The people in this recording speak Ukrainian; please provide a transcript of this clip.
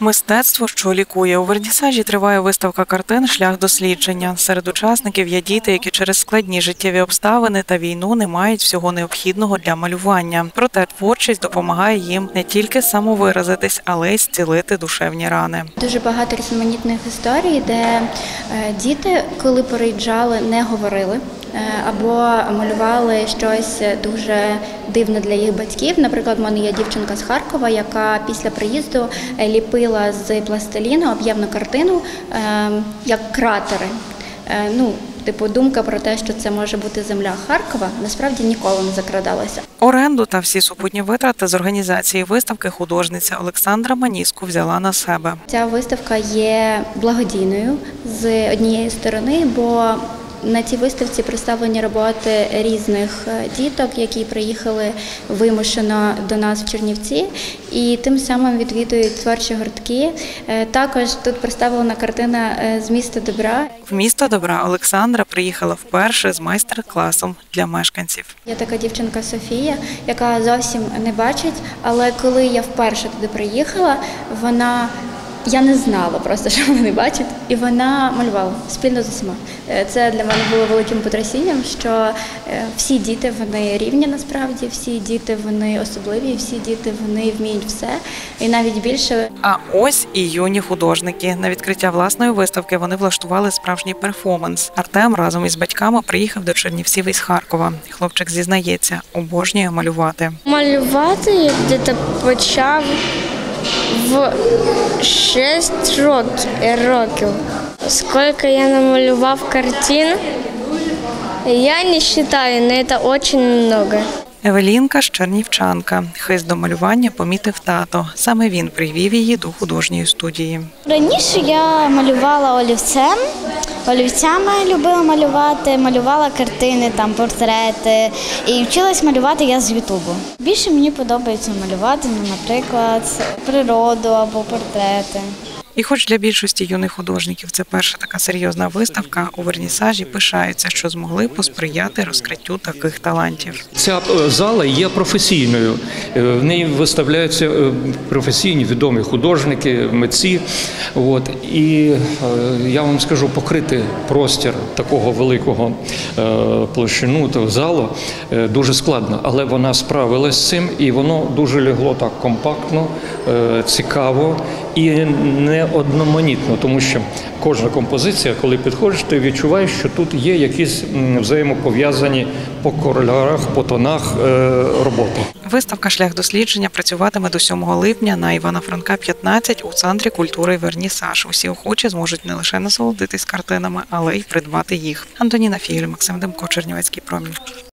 Мистецтво, що лікує. У Вернісажі триває виставка картин «Шлях дослідження». Серед учасників є діти, які через складні життєві обставини та війну не мають всього необхідного для малювання. Проте творчість допомагає їм не тільки самовиразитись, але й зцілити душевні рани. Дуже багато різноманітних історій, де діти, коли переїжджали, не говорили або малювали щось дуже дивне для їх батьків. Наприклад, в мене є дівчинка з Харкова, яка після приїзду ліпила з пластиліну об'ємну картину, як кратери. Думка про те, що це може бути земля Харкова, насправді ніколи не закрадалася. Оренду та всі супутні витрати з організації виставки художниця Олександра Маніску взяла на себе. Ця виставка є благодійною з однієї сторони, бо на цій виставці представлені роботи різних діток, які приїхали вимушено до нас в Чернівці і тим самим відвідують творчі гуртки. Також тут представлена картина з міста Добра. В місто Добра Олександра приїхала вперше з майстер-класом для мешканців. Є така дівчинка Софія, яка зовсім не бачить, але коли я вперше туди приїхала, я не знала просто, що вона не бачить, і вона малювала спільно з усіма. Це для мене було великим потрясінням, що всі діти, вони рівні насправді, всі діти, вони особливі, всі діти, вони вміють все, і навіть більше. А ось і юні художники. На відкриття власної виставки вони влаштували справжній перформанс. Артем разом із батьками приїхав до Чернівців із Харкова. Хлопчик зізнається, обожнює малювати. Малювати я десь почав в 6 років. Скільки я намалював картин, я не вважаю, але це дуже багато. Евелінка – чернівчанка. Хист до малювання помітив тато. Саме він привів її до художньої студії. Раніше я малювала олівцями любила малювати, малювала картини, портрети і вчилась малювати я з Ютубу. Більше мені подобається малювати, наприклад, природу або портрети. І хоч для більшості юних художників це перша така серйозна виставка, у Вернісажі пишаються, що змогли посприяти розкриттю таких талантів. Ця зала є професійною. В неї виставляються професійні відомі художники, митці. І я вам скажу, покрити простір такого великого площину залу дуже складно. Але вона справилась з цим, і воно дуже лягло так компактно, цікаво і не одноманітно, тому що кожна композиція, коли підходиш, ти відчуваєш, що тут є якісь взаємопов'язані по кольорах, по тонах роботи. Виставка «Шлях дослідження» працюватиме до 7 липня на Івана Франка, 15 у Центрі культури «Вернісаж». Усі охочі зможуть не лише насолодитись картинами, але й придбати їх. Антоніна Фігель, Максим Демко, Чернівецький промінь.